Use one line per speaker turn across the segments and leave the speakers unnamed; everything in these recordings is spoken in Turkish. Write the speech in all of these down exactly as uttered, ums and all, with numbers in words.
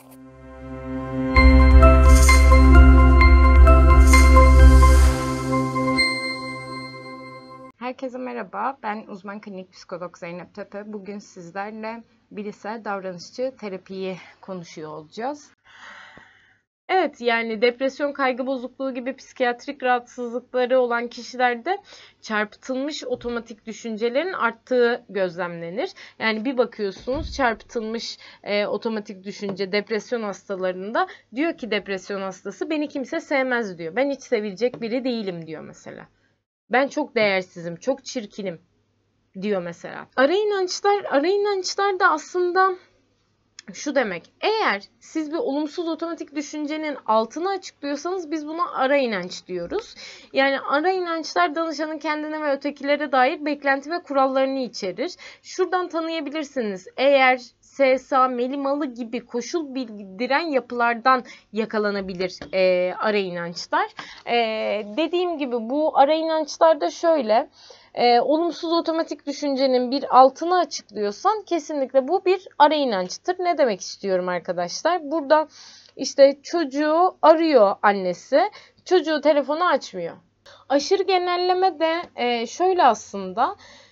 Herkese merhaba, ben uzman klinik psikolog Zeynep Tepe. Bugün sizlerle bilişsel davranışçı terapiyi konuşuyor olacağız. Evet, yani depresyon, kaygı bozukluğu gibi psikiyatrik rahatsızlıkları olan kişilerde çarpıtılmış otomatik düşüncelerin arttığı gözlemlenir. Yani bir bakıyorsunuz çarpıtılmış e, otomatik düşünce depresyon hastalarında diyor ki depresyon hastası beni kimse sevmez diyor. Ben hiç sevilecek biri değilim diyor mesela. Ben çok değersizim, çok çirkinim diyor mesela. Ara inançlar, ara inançlar da aslında şu demek. Eğer siz bir olumsuz otomatik düşüncenin altını açıklıyorsanız biz buna ara inanç diyoruz. Yani ara inançlar danışanın kendine ve ötekilere dair beklenti ve kurallarını içerir. Şuradan tanıyabilirsiniz. Eğer S S A, melimalı gibi koşul bildiren yapılardan yakalanabilir e, ara inançlar. E, dediğim gibi bu ara inançlar da şöyle. Ee, olumsuz otomatik düşüncenin bir altını açıklıyorsan kesinlikle bu bir ara inançtır. Ne demek istiyorum arkadaşlar? Burada işte çocuğu arıyor annesi, çocuğu telefonu açmıyor. Aşırı genelleme de e, şöyle aslında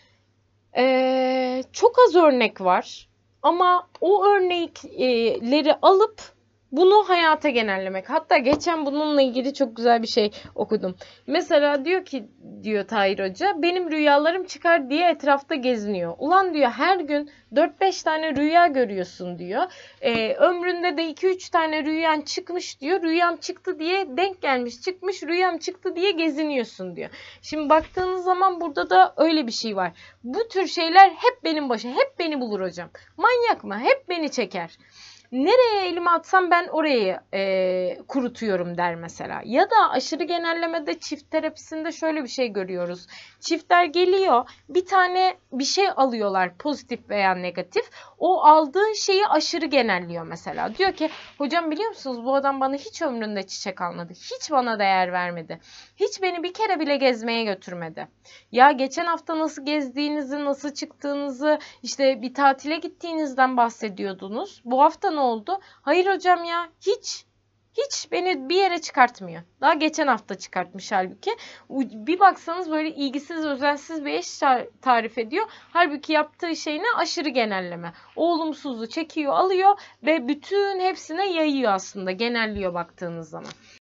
e, çok az örnek var ama o örnekleri alıp bunu hayata genellemek. Hatta geçen bununla ilgili çok güzel bir şey okudum. Mesela diyor ki, diyor Tahir Hoca, benim rüyalarım çıkar diye etrafta geziniyor. Ulan diyor her gün dört beş tane rüya görüyorsun diyor. Ee, ömründe de iki üç tane rüyan çıkmış diyor. Rüyam çıktı diye denk gelmiş çıkmış, rüyam çıktı diye geziniyorsun diyor. Şimdi baktığınız zaman burada da öyle bir şey var. Bu tür şeyler hep benim başıma, hep beni bulur hocam. Manyak mı? Hep beni çeker. Nereye elimi atsam ben orayı e, kurutuyorum der mesela. Ya da aşırı genellemede çift terapisinde şöyle bir şey görüyoruz. Çiftler geliyor, bir tane bir şey alıyorlar, pozitif veya negatif. O aldığı şeyi aşırı genelliyor mesela. Diyor ki hocam biliyor musunuz bu adam bana hiç ömründe çiçek almadı. Hiç bana değer vermedi. Hiç beni bir kere bile gezmeye götürmedi. Ya geçen hafta nasıl gezdiğinizi, nasıl çıktığınızı, işte bir tatile gittiğinizden bahsediyordunuz. Bu hafta ne oldu? Hayır hocam ya hiç hiç beni bir yere çıkartmıyor. Daha geçen hafta çıkartmış halbuki. Bir baksanız böyle ilgisiz, özensiz bir eş tarif ediyor. Halbuki yaptığı şey ne? Aşırı genelleme. O olumsuzu çekiyor, alıyor ve bütün hepsine yayıyor aslında. Genelliyor baktığınız zaman.